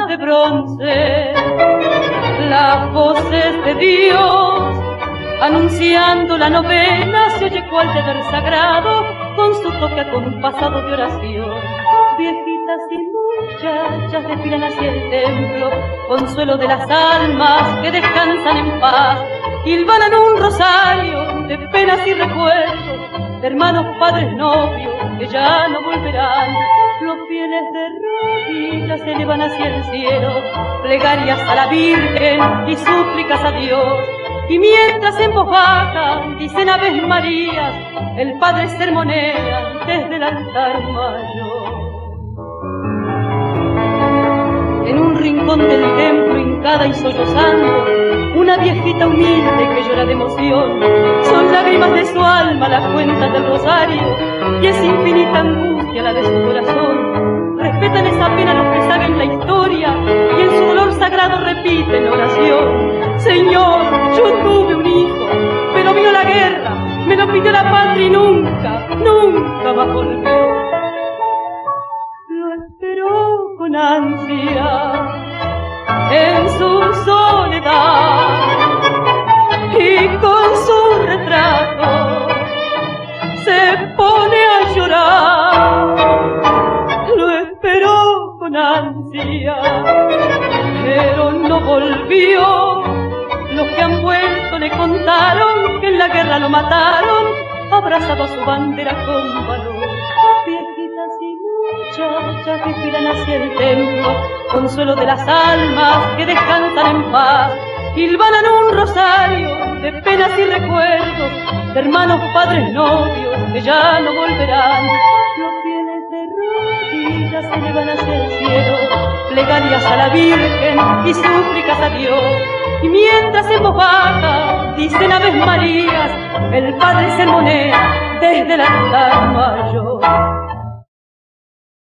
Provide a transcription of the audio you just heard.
de bronce, las voces de Dios anunciando la novena, se oye cual deber sagrado con su toque acompasado de oración. Viejitas y muchachas desfilan hacia el templo, consuelo de las almas que descansan en paz, hilvanan un rosario de penas y recuerdos, de hermanos, padres, novios que ya no volverán. Los fieles de rodillas se elevan hacia el cielo, plegarias a la Virgen y súplicas a Dios. Y mientras en voz baja dicen Aves Marías, el Padre sermonea desde el altar mayor. En un rincón del templo, hincada y sollozando, una viejita humilde que llora de emoción. Son lágrimas de su alma las cuentas del rosario, y es infinita angustia la de su corazón. Respetan esa pena los que saben la historia, y en su dolor sagrado repiten oración. Señor, yo tuve un hijo, pero vino la guerra, me lo pidió la patria y nunca, nunca más volvió. Lo esperó con ansia en su soledad, y con su retrato se pone a llorar. Lo esperó con ansia, pero no volvió. Los que han vuelto le contaron que en la guerra lo mataron, abrazado a su bandera con valor. Viejitas y muchachas que giran hacia el templo, consuelo de las almas que descansan en paz, hilvanan un rosario de penas y recuerdos, de hermanos, padres, novios que ya no volverán. Los fieles de rodillas se elevan hacia el cielo, plegarias a la Virgen y súplicas a Dios. Y mientras en voz baja dicen Aves Marías, el Padre sermonea desde el altar mayor.